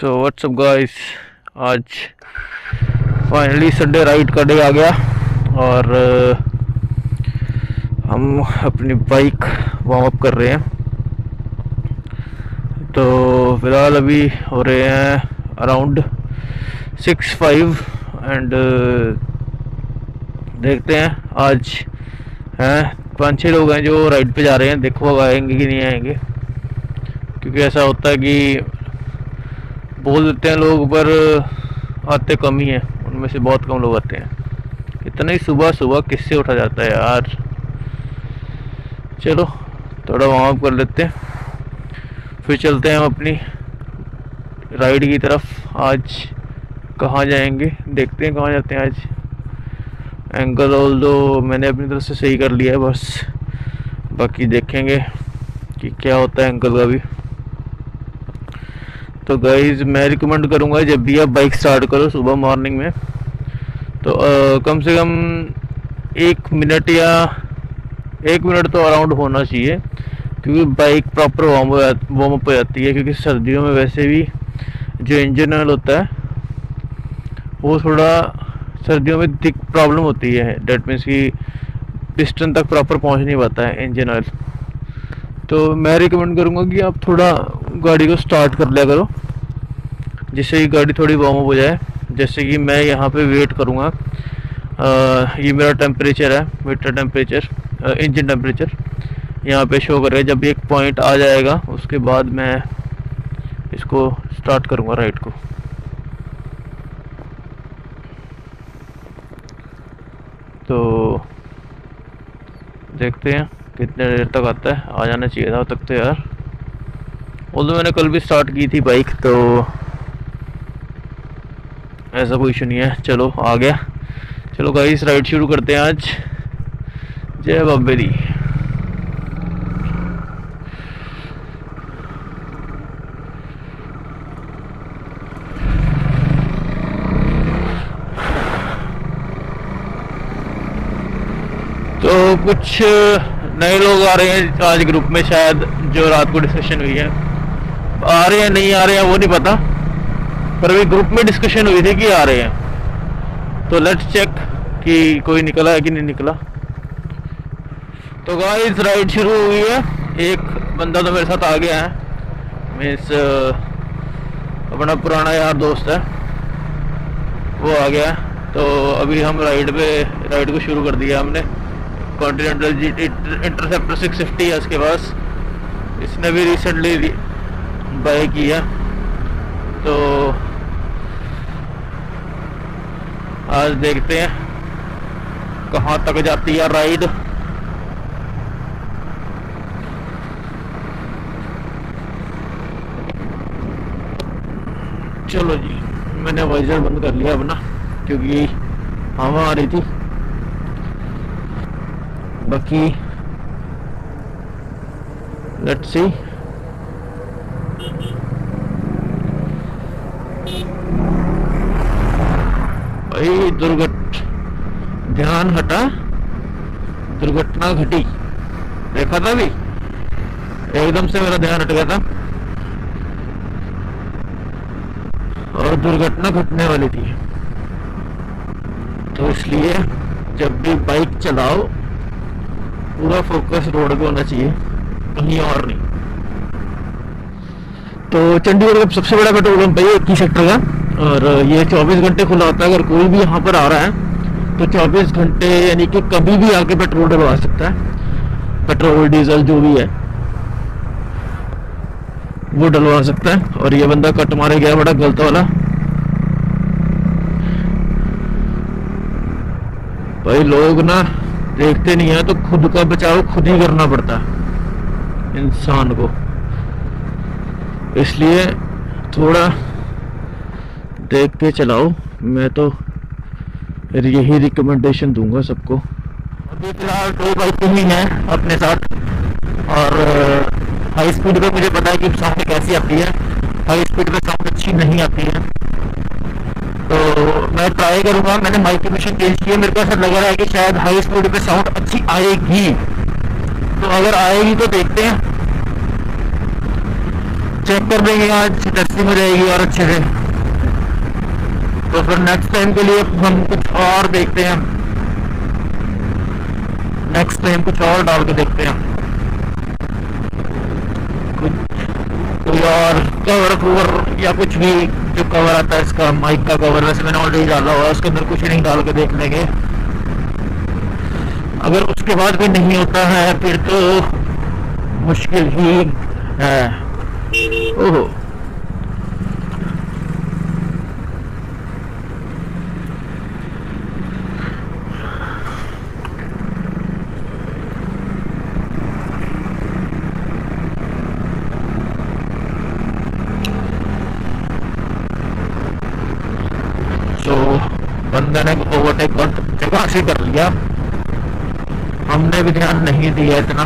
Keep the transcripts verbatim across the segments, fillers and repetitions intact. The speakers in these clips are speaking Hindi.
सो व्हाट्सअप गाइस, आज फाइनली संडे राइड का डे आ गया और हम अपनी बाइक वार्म अप कर रहे हैं। तो फिलहाल अभी हो रहे हैं अराउंड सिक्स फाइव एंड देखते हैं आज हैं पाँच छः लोग हैं जो राइड पे जा रहे हैं। देखो अब आएंगे कि नहीं आएंगे, क्योंकि ऐसा होता है कि बोल देते हैं लोग पर आते कम ही हैं, उनमें से बहुत कम लोग आते हैं। इतना ही सुबह सुबह किससे उठा जाता है यार। चलो थोड़ा वार्म अप कर लेते हैं, फिर चलते हैं हम अपनी राइड की तरफ। आज कहाँ जाएंगे, देखते हैं कहाँ जाते हैं आज। एंगल ऑल दो मैंने अपनी तरफ से सही कर लिया है, बस बाकी देखेंगे कि क्या होता है एंगल का भी। तो गाइज मैं रिकमेंड करूँगा जब भी आप बाइक स्टार्ट करो सुबह मॉर्निंग में तो आ, कम से कम एक मिनट या एक मिनट तो अराउंड होना चाहिए, क्योंकि bike proper warm warm up हो जाती है। क्योंकि सर्दियों में वैसे भी जो इंजन ऑयल होता है वो थोड़ा सर्दियों में दिक प्रॉब्लम होती है। डेट मीन्स कि पिस्टन तक प्रॉपर पहुंच नहीं पाता है इंजन ऑयल। तो मैं रिकमेंड करूँगा कि आप थोड़ा गाड़ी को स्टार्ट कर लिया करो, जिससे कि गाड़ी थोड़ी वार्म अप हो जाए। जैसे कि मैं यहाँ पे वेट करूँगा, ये मेरा टेम्परेचर है, मीटर टेम्परेचर, इंजन टेम्परेचर यहाँ पे शो करेगा। जब एक पॉइंट आ जाएगा उसके बाद मैं इसको स्टार्ट करूँगा राइड को। तो देखते हैं कितने देर तक आता है। आ जाना चाहिए था तक तो यार। ऑल्दो मैंने कल भी स्टार्ट की थी बाइक, तो ऐसा कोई इशू नहीं है। चलो आ गया। चलो गाइस राइड शुरू करते हैं आज। जय बाबे दी। तो कुछ नए लोग आ रहे हैं आज ग्रुप में, शायद जो रात को डिस्कशन हुई है। आ रहे हैं नहीं आ रहे हैं वो नहीं पता, पर अभी ग्रुप में डिस्कशन हुई थी कि आ रहे हैं। तो लेट्स चेक कि कोई निकला है कि नहीं निकला। तो गाइस राइड शुरू हुई है। एक बंदा तो मेरे साथ आ गया है, मीन्स अपना पुराना यार दोस्त है, वो आ गया। तो अभी हम राइड पे राइड को शुरू कर दिया हमने। Continental G Interceptor six fifty है उसके पास, इसने भी रिसेंटली बाय किया। तो आज देखते हैं कहाँ तक जाती है राइड। चलो जी, मैंने वाइजर बंद कर लिया अपना, क्योंकि हवा आ रही थी। बाकी लेट्स सी। भाई दुर्घट ध्यान हटा, दुर्घटना घटी। देखा था भी, एकदम से मेरा ध्यान हट गया था और दुर्घटना घटने वाली थी। तो इसलिए जब भी बाइक चलाओ पूरा फोकस रोड पे होना चाहिए, कहीं और नहीं। तो चंडीगढ़ का सबसे बड़ा पेट्रोल पंप है एक ही सेक्टर का, और ये चौबीस घंटे खुला होता है। अगर कोई भी यहाँ पर आ रहा है तो चौबीस घंटे यानी कि कभी भी आके पेट्रोल डलवा सकता है। पेट्रोल डीजल जो भी है वो डलवा सकता है। और ये बंदा कट मारे गया बड़ा गलत वाला। भाई लोग ना देखते नहीं है, तो खुद का बचाव खुद ही करना पड़ता है इंसान को। इसलिए थोड़ा देख के चलाओ। मैं तो यही रिकमेंडेशन दूंगा सबको। अभी फिलहाल दो बाइकें ही हैं अपने साथ, और हाई स्पीड पे मुझे पता है कि साउंड कैसी आती है। हाई स्पीड पे साउंड अच्छी नहीं आती है, तो मैं ट्राई करूंगा। मैंने माइक की मशीन चेंज की है, मेरे को ऐसा लग रहा है कि शायद हाई स्पीड पे साउंड अच्छी आएगी। तो अगर आएगी तो देखते हैं। चेक कर देंगे, आज टेस्टिंग हो जाएगी और अच्छे से। तो फिर नेक्स्ट टाइम के लिए हम कुछ और देखते हैं, नेक्स्ट टाइम कुछ और डाल के देखते हैं, कुछ कोई और कवर कवर या कुछ भी जो कवर आता है इसका, माइक का कवर। वैसे मैंने ऑलरेडी डाला हुआ है, उसके अंदर कुछ नहीं डाल के देख लेंगे। अगर उसके बाद भी नहीं होता है फिर तो मुश्किल ही है। ओहो, तो बंदे ने ओवरटेक जगह से कर लिया, हमने भी ध्यान नहीं दिया इतना।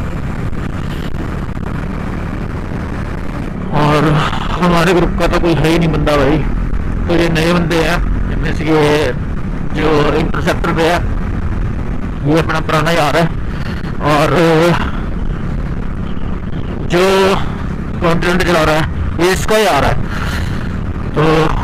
और हमारे ग्रुप का तो कोई है ही नहीं बंदा भाई, तो ये नए बंदे हैं, इनमें से ये जो इंटरसेप्टर पे है ये अपना पुराना यार है, और जो कॉन्टिनेंट चला रहा है ये इसका यार है। तो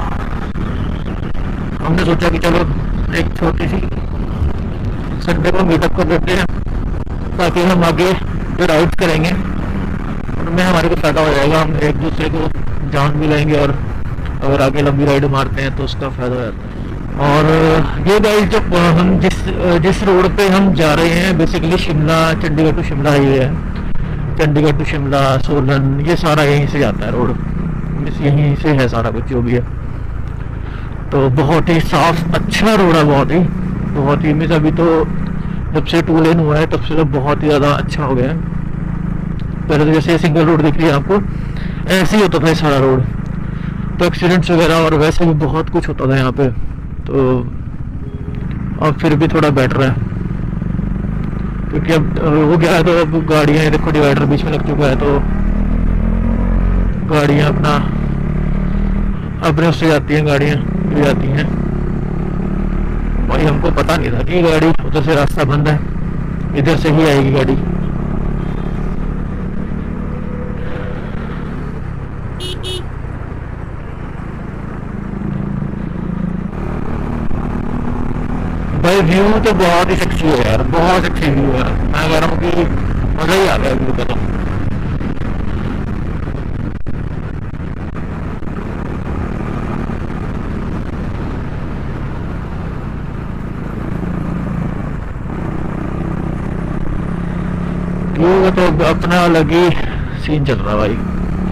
हमने सोचा कि चलो एक छोटी सी संडे को मीटअप कर देते हैं, ताकि हम आगे जो राइड करेंगे उनमें हमारे को फ़ायदा हो जाएगा, हम एक दूसरे को जान भी लेंगे, और अगर आगे लंबी राइड मारते हैं तो उसका फ़ायदा हो जाता है। और ये गाइस जो हम जिस जिस रोड पे हम जा रहे हैं, basically Shimla Chandigarh to Shimla highway है, चंडीगढ़ टू शिमला सोलन, ये सारा यहीं से जाता है रोड, यहीं से है सारा कुछ जो भी है। तो बहुत ही साफ अच्छा रोड है, बहुत ही बहुत ही मिस। अभी तो जब से टू लेन हुआ है तब से तो बहुत ही ज़्यादा अच्छा हो गया है। पहले तो जैसे सिंगल रोड दिख रही है आपको, ऐसे ही होता था सारा रोड, तो एक्सीडेंट्स वगैरह और वैसे भी बहुत कुछ होता था यहाँ पे। तो अब फिर भी थोड़ा बेटर है, क्योंकि अब हो गया है, तो अब गाड़ियाँ देखो डिवाइडर बीच में लग चुका है, तो गाड़ियाँ अपना अपने उससे जाती हैं, गाड़ियाँ भी जाती हैं। भाई हमको पता नहीं था कि गाड़ी उधर से रास्ता बंद है, इधर से ही आएगी गाड़ी। भाई व्यू तो बहुत ही सेक्सी है यार, बहुत सेक्सी व्यू है। मैं कह रहा हूँ कि मजा ही आ गया व्यू का। तो व्यू का तो अपना अलग ही सीन चल रहा भाई,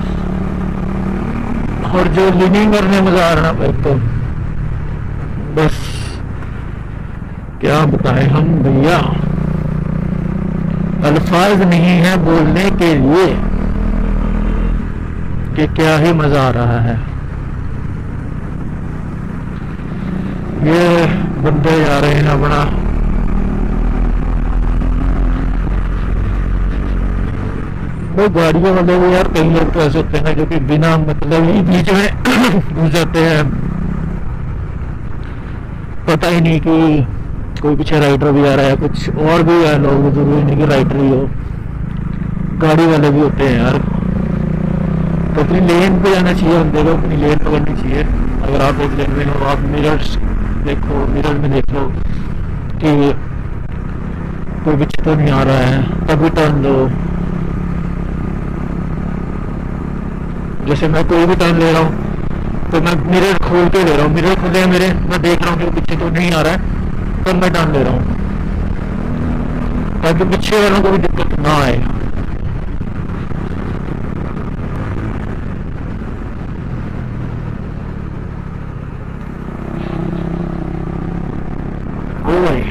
और जो लिविंग करने मजा आ रहा भाई, तो बस क्या बताएं हम भैया, अल्फाज नहीं है बोलने के लिए कि क्या ही मजा आ रहा है। ये बंदे जा रहे हैं अपना, वो गाड़ियों वाले भी यार, कई लोग तो ऐसे होते हैं जो कि बिना मतलब ही बीच में घुस जाते हैं, पता ही नहीं कि कोई पीछे राइडर भी आ रहा है, कुछ और भी है लोग, जरूरी नहीं कि राइडर ही हो, गाड़ी वाले भी होते हैं यार। तो अपनी लेन पे जाना चाहिए बंदे को, अपनी लेन पकड़नी चाहिए। अगर आप एक लेन में हो, आप मिरर्स देखो, मिरर में देख लो कि कोई पीछे तो नहीं आ रहा है, तभी टर्न दो। जैसे मैं कोई भी टर्न ले रहा हूँ तो मैं मिरर खोल के ले रहा हूँ, मिरर खुले हैं मेरे, मैं देख रहा हूँ कि वो पीछे तो नहीं आ रहा है, तब मैं टर्न ले रहा हूँ, ताकि पीछे वालों को भी दिक्कत ना आए। ओ भाई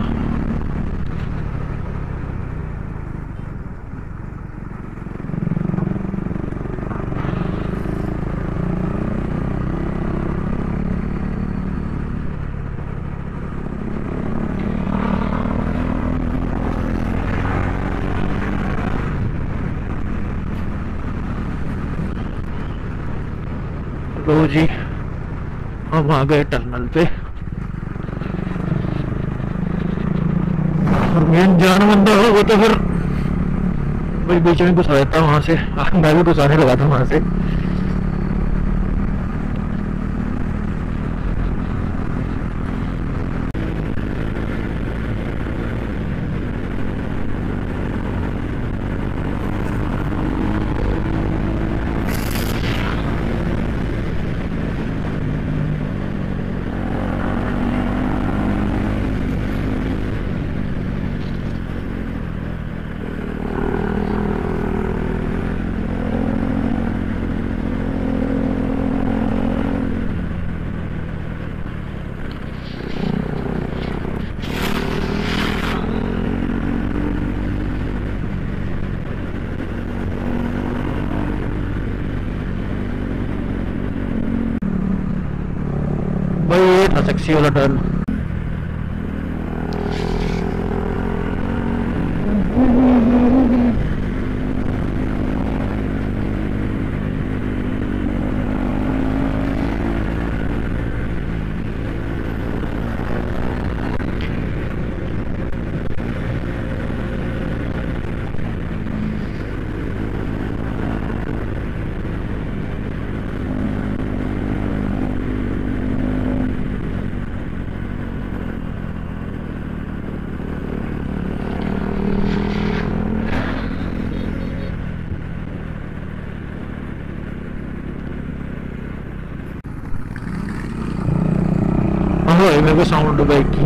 लो जी, हम आ गए टर्मिनल पे, और मेन जान बंदा हो वो तो फिर भाई बीच में घुसा देता हूँ वहाँ से। मैं भी घुसाने लगा था वहाँ से। भाई ये था सेक्सी वाला टर्न। मेरे को साउंड बाइक की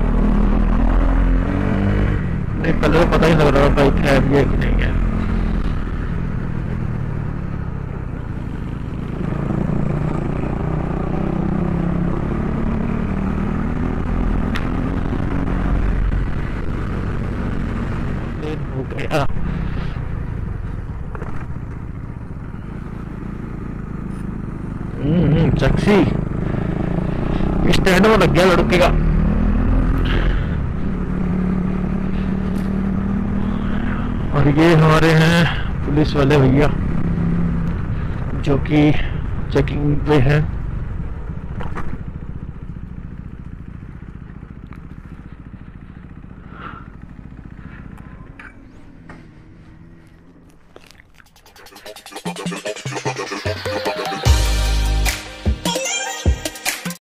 नहीं, पहले तो पता ही लग रहा बाइक है भी है कि नहीं है। हो गया। हम्म सेक्सी स्टैंड में लग गया लड़के का। और ये हमारे हैं पुलिस वाले भैया जो कि चेकिंग पे हैं।